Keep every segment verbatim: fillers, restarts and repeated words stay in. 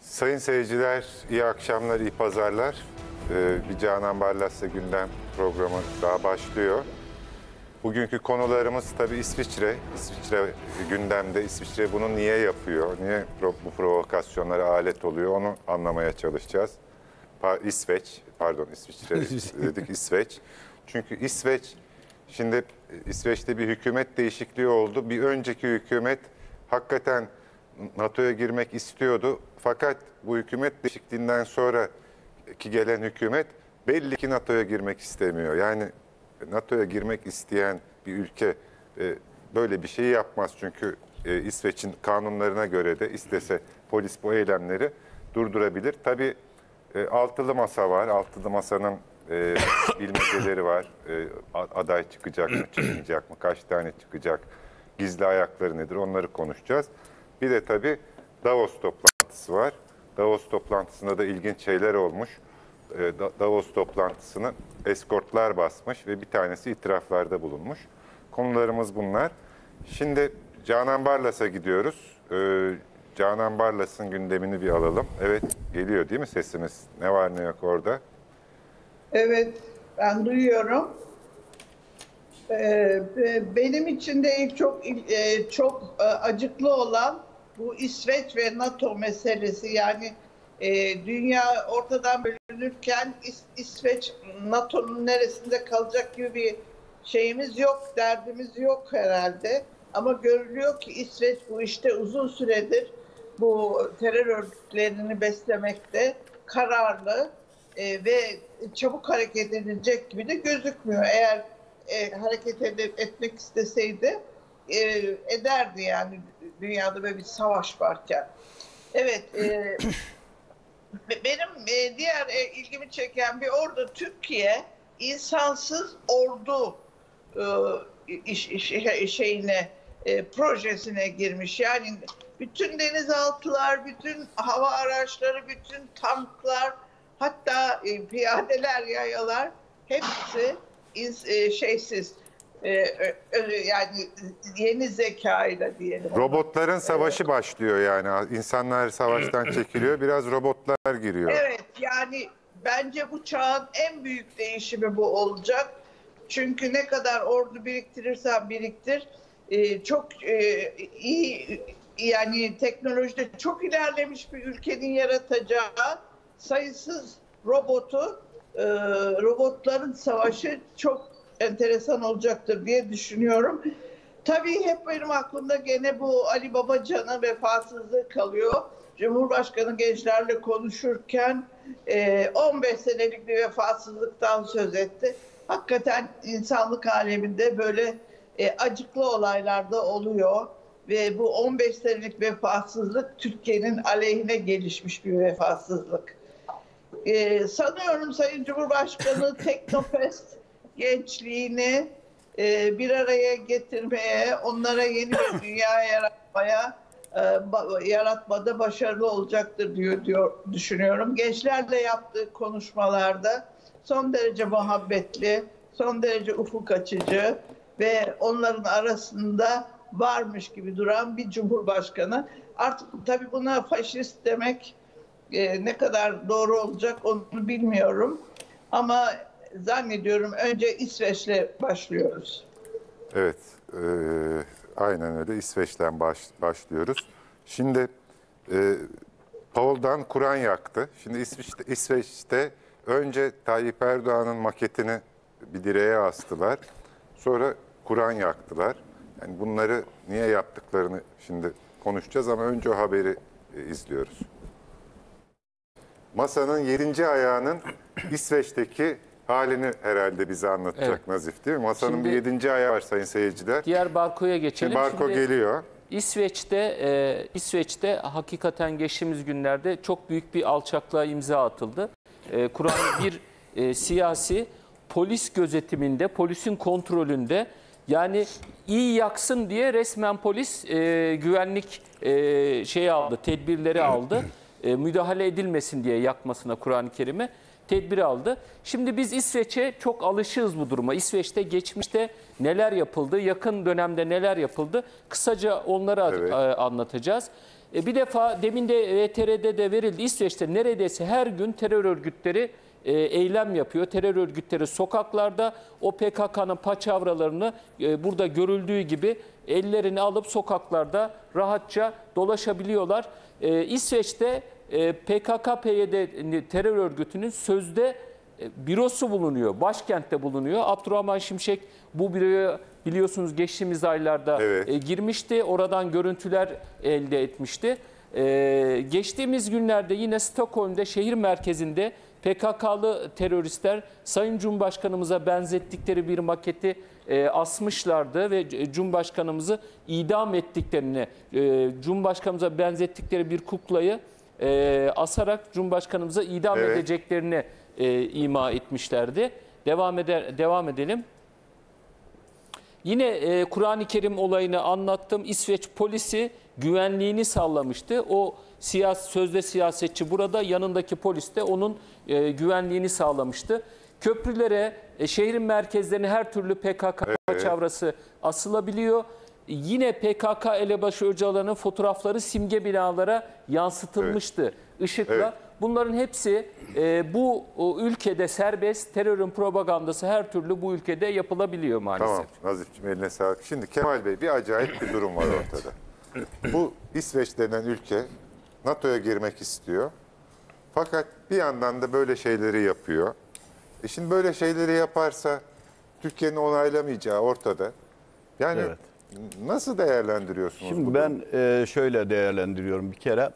Sayın seyirciler, iyi akşamlar, iyi pazarlar. Ee, bir Canan Barlas'la gündem programı daha başlıyor. Bugünkü konularımız tabii İsviçre. İsviçre gündemde. İsviçre bunu niye yapıyor? Niye bu provokasyonlara alet oluyor? Onu anlamaya çalışacağız. Pa İsveç, pardon İsviçre dedik, İsveç. Çünkü İsveç, şimdi İsveç'te bir hükümet değişikliği oldu. Bir önceki hükümet hakikaten NATO'ya girmek istiyordu. Fakat bu hükümet değişikliğinden sonra ki gelen hükümet belli ki NATO'ya girmek istemiyor. Yani NATO'ya girmek isteyen bir ülke e, böyle bir şeyi yapmaz. Çünkü e, İsveç'in kanunlarına göre de istese polis bu eylemleri durdurabilir. Tabii e, altılı masa var. Altılı masanın e, bilmeceleri var. E, aday çıkacak mı, çıkmayacak mı, kaç tane çıkacak, gizli ayakları nedir, onları konuşacağız. Bir de tabii Davos toplantısı var. Davos toplantısında da ilginç şeyler olmuş. Davos toplantısını eskortlar basmış ve bir tanesi itiraflarda bulunmuş. Konularımız bunlar. Şimdi Canan Barlas'a gidiyoruz. Canan Barlas'ın gündemini bir alalım. Evet, geliyor değil mi sesimiz? Ne var ne yok orada? Evet, ben duyuyorum. Benim için de çok çok acıklı olan bu İsveç ve NATO meselesi. Yani e, dünya ortadan bölünürken İs İsveç NATO'nun neresinde kalacak gibi bir şeyimiz yok, derdimiz yok herhalde. Ama görülüyor ki İsveç bu işte uzun süredir bu terör örgütlerini beslemekte kararlı e, ve çabuk hareket edilecek gibi de gözükmüyor. Eğer e, hareket ed etmek isteseydi e, ederdi yani dünyada böyle bir savaş varken. Evet, e, benim e, diğer e, ilgimi çeken bir orada Türkiye insansız ordu e, iş, iş, şeyine e, projesine girmiş. Yani bütün denizaltılar, bütün hava araçları, bütün tanklar, hatta e, piyadeler, yayalar hepsi iz, e, şeysiz. Ee, yani yeni zekayla diyelim. Robotların savaşı evet. başlıyor yani. İnsanlar savaştan çekiliyor. Biraz robotlar giriyor. Evet, yani bence bu çağın en büyük değişimi bu olacak. Çünkü ne kadar ordu biriktirirsen biriktir, e, çok e, iyi, yani teknolojide çok ilerlemiş bir ülkenin yaratacağı sayısız robotu, e, robotların savaşı çok enteresan olacaktır diye düşünüyorum. Tabii hep benim aklımda gene bu Ali Babacan'ın vefasızlığı kalıyor. Cumhurbaşkanı gençlerle konuşurken on beş senelik bir vefasızlıktan söz etti. Hakikaten insanlık aleminde böyle acıklı olaylar da oluyor. Ve bu on beş senelik vefasızlık Türkiye'nin aleyhine gelişmiş bir vefasızlık. Sanıyorum Sayın Cumhurbaşkanı Teknofest gençliğini e, bir araya getirmeye, onlara yeni bir dünya yaratmaya, e, yaratmada başarılı olacaktır diyor, diyor düşünüyorum. Gençlerle yaptığı konuşmalarda son derece muhabbetli, son derece ufuk açıcı ve onların arasında varmış gibi duran bir cumhurbaşkanı. Artık tabii buna faşist demek e, ne kadar doğru olacak onu bilmiyorum. Ama zannediyorum önce İsveç'le başlıyoruz. Evet, e, aynen öyle. İsveç'ten baş, başlıyoruz. Şimdi e, Paul'dan Kur'an yaktı. Şimdi İsveç'te, İsveç'te önce Tayyip Erdoğan'ın maketini bir direğe astılar. Sonra Kur'an yaktılar. Yani bunları niye yaptıklarını şimdi konuşacağız ama önce o haberi e, izliyoruz. Masanın yedinci ayağının İsveç'teki halini herhalde bize anlatacak evet. Nazif değil mi? Masanın Şimdi, bir yedinci ayağı var sayın seyirciler. Diğer barkoya geçelim. Şimdi barko Şimdi, geliyor. İsveç'te, e, İsveç'te hakikaten geçtiğimiz günlerde çok büyük bir alçaklığa imza atıldı. E, Kur'an bir e, siyasi polis gözetiminde, polisin kontrolünde yani iyi yaksın diye resmen polis e, güvenlik e, şeyi aldı, tedbirleri aldı. E, müdahale edilmesin diye yakmasına Kur'an-ı Kerim'e tedbir aldı. Şimdi biz İsveç'e çok alışığız bu duruma. İsveç'te geçmişte neler yapıldı, yakın dönemde neler yapıldı kısaca onları evet. anlatacağız. E, bir defa demin de V T R'de de verildi. İsveç'te neredeyse her gün terör örgütleri e, eylem yapıyor. Terör örgütleri sokaklarda o P K K'nın paçavralarını e, burada görüldüğü gibi ellerini alıp sokaklarda rahatça dolaşabiliyorlar. E, İsveç'te e, P K K P Y D terör örgütünün sözde e, bürosu bulunuyor. Başkentte bulunuyor. Abdurrahman Şimşek bu büroya biliyorsunuz geçtiğimiz aylarda Evet. e, girmişti. Oradan görüntüler elde etmişti. E, geçtiğimiz günlerde yine Stockholm'de şehir merkezinde P K K'lı teröristler Sayın Cumhurbaşkanımıza benzettikleri bir maketi e, asmışlardı ve Cumhurbaşkanımızı idam ettiklerini, e, Cumhurbaşkanımıza benzettikleri bir kuklayı e, asarak Cumhurbaşkanımıza idam Evet. edeceklerini e, ima etmişlerdi. Devam eder, devam edelim. Yine e, Kur'an-ı Kerim olayını anlattım. İsveç polisi güvenliğini sağlamıştı. O siyasi, sözde siyasetçi burada, yanındaki polis de onun e, güvenliğini sağlamıştı. Köprülere, e, şehrin merkezlerine her türlü P K K Evet. çavrası asılabiliyor. Yine P K K elebaşı Öcalan'ın fotoğrafları simge binalara yansıtılmıştı ışıkla. Evet. Bunların hepsi e, bu o, ülkede serbest, terörün propagandası her türlü bu ülkede yapılabiliyor maalesef. Tamam Nazif'ciğim, eline sağlık. Şimdi Kemal Bey, bir acayip bir durum var ortada. Bu İsveç denen ülke NATO'ya girmek istiyor. Fakat bir yandan da böyle şeyleri yapıyor. E şimdi böyle şeyleri yaparsa Türkiye'nin onaylamayacağı ortada. Yani Evet. nasıl değerlendiriyorsunuz Şimdi bu ben durumu? e, şöyle değerlendiriyorum bir kere.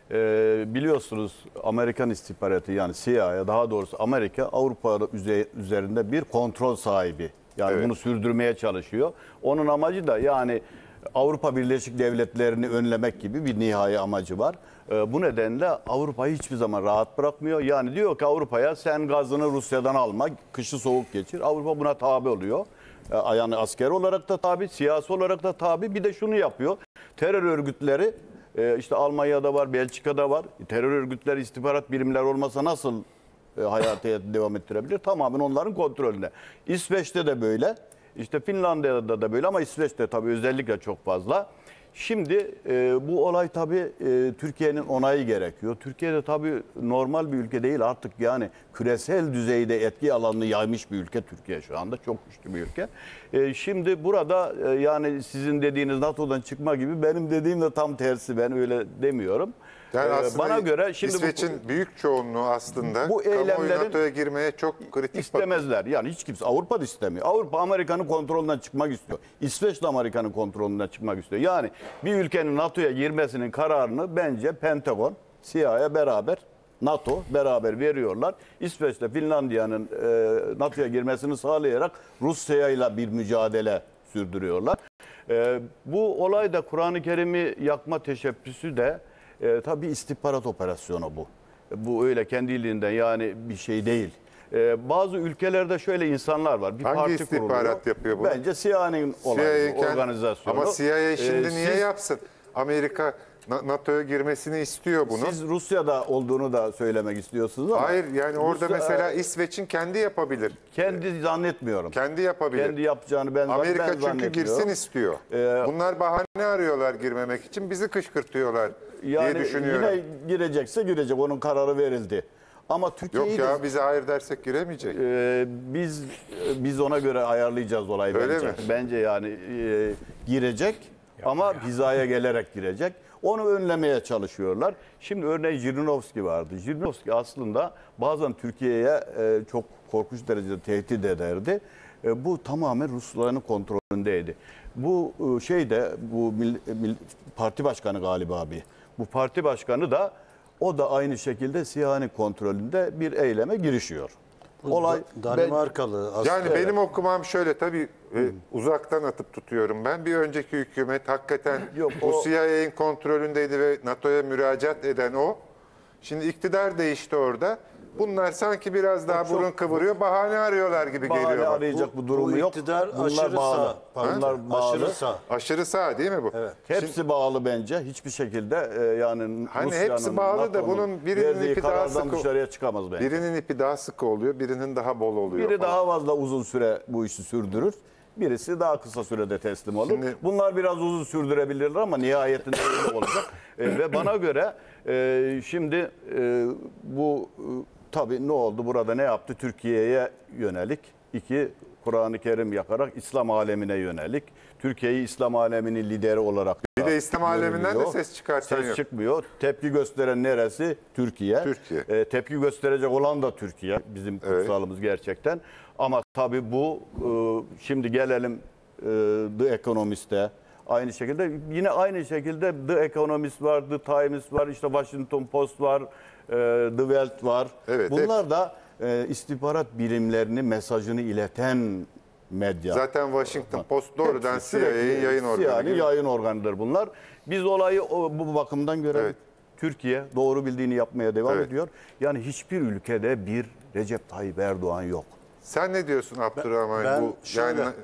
E, biliyorsunuz Amerikan istihbaratı, yani C I A, daha doğrusu Amerika Avrupa üzerinde bir kontrol sahibi. Yani Evet. bunu sürdürmeye çalışıyor. Onun amacı da yani Avrupa Birleşik Devletleri'ni önlemek gibi bir nihai amacı var. E, bu nedenle Avrupa'yı hiçbir zaman rahat bırakmıyor. Yani diyor ki Avrupa'ya sen gazını Rusya'dan alma, kışı soğuk geçir. Avrupa buna tabi oluyor. Yani asker olarak da tabi, siyasi olarak da tabi. Bir de şunu yapıyor. Terör örgütleri işte Almanya'da var, Belçika'da var. Terör örgütleri, istihbarat birimler olmasa nasıl hayata devam ettirebilir? Tamamen onların kontrolünde. İsveç'te de böyle. İşte Finlandiya'da da böyle ama İsveç'te tabii özellikle çok fazla. Şimdi e, bu olay tabii e, Türkiye'nin onayı gerekiyor. Türkiye'de tabii normal bir ülke değil artık, yani küresel düzeyde etki alanını yaymış bir ülke Türkiye şu anda. Çok güçlü bir ülke. E, şimdi burada e, yani sizin dediğiniz NATO'dan çıkma gibi, benim dediğim de tam tersi, ben öyle demiyorum. Yani E, aslında bana göre şimdi İsveç'in bu, büyük çoğunluğu aslında bu kamuoyu eylemlerin NATO'ya girmeye çok kritik bakıyor. İstemezler. Yani hiç kimse, Avrupa da istemiyor. Avrupa Amerika'nın kontrolünden çıkmak istiyor. İsveç de Amerika'nın kontrolünden çıkmak istiyor. Yani bir ülkenin NATO'ya girmesinin kararını bence Pentagon, C I A'ya beraber, NATO beraber veriyorlar. İsveç ile Finlandiya'nın e, NATO'ya girmesini sağlayarak Rusya ile bir mücadele sürdürüyorlar. E, bu olay da, Kur'an-ı Kerim'i yakma teşebbüsü de e, tabii istihbarat operasyonu bu. Bu öyle kendiliğinden yani bir şey değil. Ee, bazı ülkelerde şöyle insanlar var. Bir Hangi parti istihbarat kuruluyor. yapıyor bunu? Bence C I A'nın C I A'yı kend- organizasyonu. Ama C I A şimdi Ee, niye siz, yapsın? Amerika Na- NATO'ya girmesini istiyor bunu. Siz Rusya'da olduğunu da söylemek istiyorsunuz ama. Hayır, yani orada Rusya, mesela e, İsveç'in kendi yapabilir. kendi zannetmiyorum. Kendi yapabilir. Kendi yapacağını ben, Amerika ben çünkü zannetmiyorum. girsin istiyor. Ee, Bunlar bahane arıyorlar girmemek için, bizi kışkırtıyorlar Yani diye düşünüyorum. yine girecekse girecek, onun kararı verildi. Ama Yok Türkiye'yi de- ya, bize hayır dersek giremeyecek. Ee, biz biz ona göre ayarlayacağız olayı Öyle bence. mi? Bence yani e, girecek ama hizaya gelerek girecek. Onu önlemeye çalışıyorlar. Şimdi örneğin Jirinovski vardı. Jirinovski aslında bazen Türkiye'ye e, çok korkunç derecede tehdit ederdi. E, bu tamamen Rusların kontrolündeydi. Bu e, şey de bu mil, mil, parti başkanı galiba bir. Bu parti başkanı da, o da aynı şekilde C I A'nın kontrolünde bir eyleme girişiyor. Olay Danimarkalı aslında. Yani benim okumam şöyle, tabii e, uzaktan atıp tutuyorum ben. Bir önceki hükümet hakikaten Yok, o o- C I A'nin kontrolündeydi ve NATO'ya müracaat eden o. Şimdi iktidar değişti orada. Bunlar sanki biraz daha çok- burun kıvırıyor, bahane arıyorlar gibi bahane geliyor. bana. arayacak bu, Bu- durumu bu yok. iktidar Bunlar aşırı bağlı. sağ. Pardon, Bunlar bağlı. aşırı sağ. Aşırı sağ değil mi bu? Evet. Hepsi bağlı bence. Hiçbir şekilde e, yani Hani Rusya'nın, hepsi bağlı da NATO'nun bunun birinin verdiği ipi daha karardan sıkı- dışarıya çıkamaz bence. Birinin ipi daha sıkı oluyor, birinin daha bol oluyor. Biri falan. daha fazla uzun süre bu işi sürdürür. birisi daha kısa sürede teslim olur. Şimdi- Bunlar biraz uzun sürdürebilirler ama nihayetinde öyle olacak. E, ve bana göre e, şimdi e, bu e, tabii ne oldu burada, ne yaptı? Türkiye'ye yönelik iki Kur'an-ı Kerim yakarak İslam alemine yönelik. Türkiye'yi İslam aleminin lideri olarak Bir de İslam aleminden de görülüyor. ses çıkartan Ses yok. çıkmıyor. Tepki gösteren neresi? Türkiye. Türkiye. E, tepki gösterecek olan da Türkiye. Bizim kutsalımız gerçekten. Ama tabii bu e, şimdi gelelim e, The Economist'e. Aynı şekilde yine aynı şekilde The Economist var, The Times var, işte Washington Post var, e, The Welt var. Evet, Bunlar da e, istihbarat birimlerini, mesajını ileten medya. Zaten Washington Post doğrudan Hepsi C I A'nin sürekli yayın organı. C I A'nin gibi. yayın organıdır bunlar. Biz olayı o, bu bakımdan görelim. Evet. Türkiye doğru bildiğini yapmaya devam Evet. ediyor. Yani hiçbir ülkede bir Recep Tayyip Erdoğan yok. Sen ne diyorsun Abdurrahman? Ben bu şöyle, yani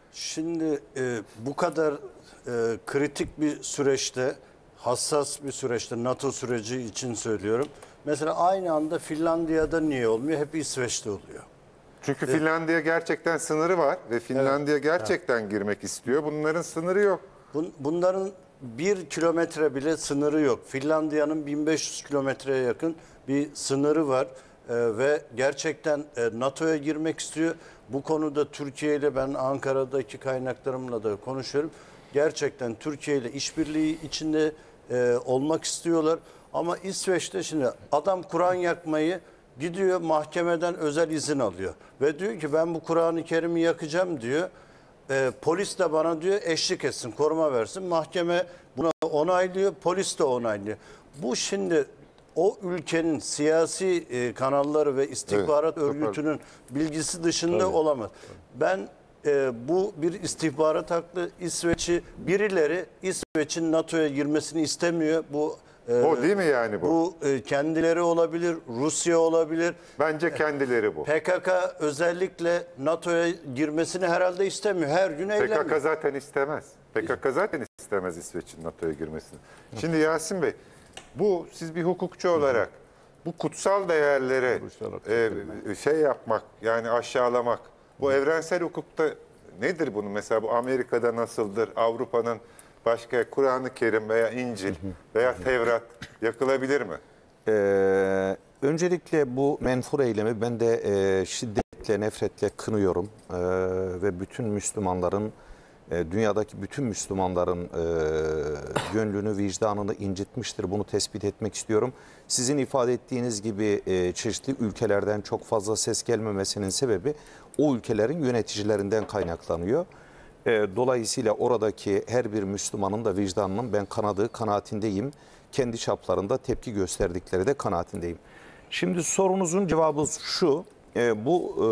şimdi e, bu kadar e, kritik bir süreçte, hassas bir süreçte, NATO süreci için söylüyorum. Mesela aynı anda Finlandiya'da niye olmuyor? Hep İsveç'te oluyor. çünkü Finlandiya gerçekten sınırı var ve Finlandiya gerçekten girmek istiyor. Bunların sınırı yok. Bun- Bunların bir kilometre bile sınırı yok. Finlandiya'nın bin beş yüz kilometreye yakın bir sınırı var. Ee, ve gerçekten e, NATO'ya girmek istiyor. Bu konuda Türkiye ile, ben Ankara'daki kaynaklarımla da konuşuyorum. Gerçekten Türkiye ile işbirliği içinde e, olmak istiyorlar. Ama İsveç'te şimdi adam Kur'an yakmayı gidiyor, mahkemeden özel izin alıyor. Ve diyor ki ben bu Kur'an-ı Kerim'i yakacağım diyor. E, polis de bana diyor eşlik etsin, koruma versin. Mahkeme buna onaylıyor, polis de onaylıyor. Bu şimdi o ülkenin siyasi e, kanalları ve istihbarat Evet, örgütünün bilgisi dışında olamaz. Ben e, bu bir istihbarat haklı. İsveç'i birileri İsveç'in NATO'ya girmesini istemiyor. Bu e, O değil mi yani bu? Bu e, kendileri olabilir, Rusya olabilir. Bence kendileri bu. P K K özellikle NATO'ya girmesini herhalde istemiyor. Her gün P eylemiyor. K K zaten istemez. P K K zaten istemez İsveç'in NATO'ya girmesini. Şimdi Yasin Bey, bu siz bir hukukçu olarak bu kutsal değerlere e, şey yapmak, yani aşağılamak, bu evrensel hukukta nedir bunun? Mesela bu Amerika'da nasıldır? Avrupa'nın başka Kur'an-ı Kerim veya İncil veya Tevrat yakılabilir mi? Ee, öncelikle bu menfur eylemi ben de e, şiddetle, nefretle kınıyorum. Ee, ve bütün Müslümanların, e, dünyadaki bütün Müslümanların e, gönlünü, vicdanını incitmiştir. Bunu tespit etmek istiyorum. Sizin ifade ettiğiniz gibi e, çeşitli ülkelerden çok fazla ses gelmemesinin sebebi o ülkelerin yöneticilerinden kaynaklanıyor. E, dolayısıyla oradaki her bir Müslümanın da vicdanının ben kanadığı kanaatindeyim. Kendi çaplarında tepki gösterdikleri de kanaatindeyim. Şimdi sorunuzun cevabı şu, e, bu e,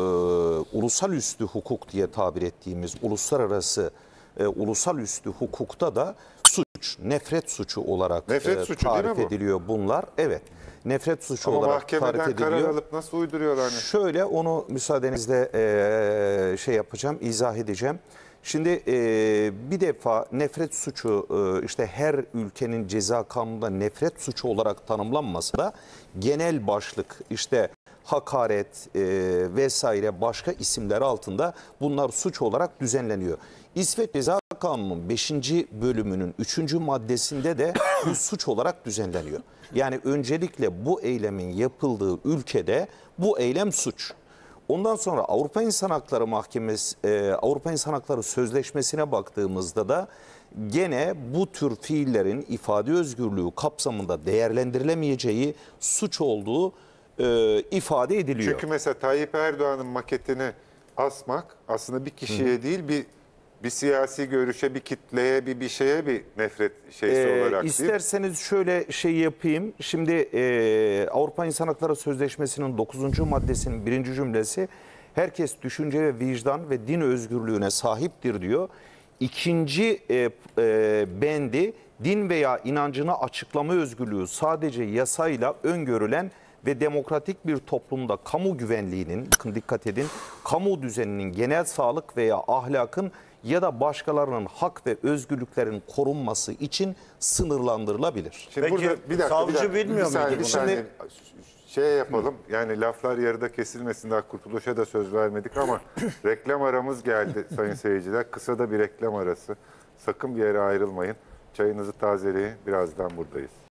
ulusal üstü hukuk diye tabir ettiğimiz uluslararası e, ulusal üstü hukukta da suç, nefret suçu olarak Nefret e, suçu değil mi tarif bu? ediliyor bunlar. Evet, nefret suçu Ama olarak tarif mahkemeden ediliyor. karar alıp nasıl uyduruyorlar? Hani? Şöyle onu müsaadenizle e, şey yapacağım, izah edeceğim. Şimdi e, bir defa nefret suçu e, işte her ülkenin ceza kanununda nefret suçu olarak tanımlanmasa da genel başlık işte hakaret e, vesaire başka isimler altında bunlar suç olarak düzenleniyor. İsveç Ceza Kanunu'nun beşinci bölümünün üçüncü maddesinde de bu suç olarak düzenleniyor. Yani öncelikle bu eylemin yapıldığı ülkede bu eylem suç. Ondan sonra Avrupa İnsan Hakları Mahkemesi, e, Avrupa İnsan Hakları Sözleşmesi'ne baktığımızda da gene bu tür fiillerin ifade özgürlüğü kapsamında değerlendirilemeyeceği suç olduğu e, ifade ediliyor. Çünkü mesela Tayyip Erdoğan'ın maketini asmak aslında bir kişiye değil bir bir siyasi görüşe, bir kitleye, bir bir şeye bir nefret şeysi Ee, olarak değil. İsterseniz şöyle şey yapayım. Şimdi e, Avrupa İnsan Hakları Sözleşmesi'nin dokuzuncu maddesinin birinci cümlesi herkes düşünce ve vicdan ve din özgürlüğüne sahiptir diyor. İkinci e, e, bendi din veya inancını açıklama özgürlüğü sadece yasayla öngörülen ve demokratik bir toplumda kamu güvenliğinin, bakın dikkat edin, kamu düzeninin, genel sağlık veya ahlakın ya da başkalarının hak ve özgürlüklerin korunması için sınırlandırılabilir. Şimdi Peki, burada bir dakika, savcı bir dakika, bilmiyor bir saniye, muydu bir bunu? saniye. Şey yapalım, yani laflar yarıda kesilmesin, daha Kurtuluş'a da söz vermedik ama reklam aramız geldi sayın seyirciler. Kısa da bir reklam arası. Sakın bir yere ayrılmayın. Çayınızı tazeleyin, birazdan buradayız.